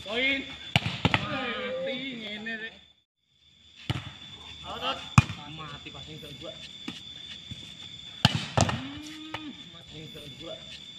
Poin. Mati ngene rek. Out. Mati passing ke gua. Passing ke gua.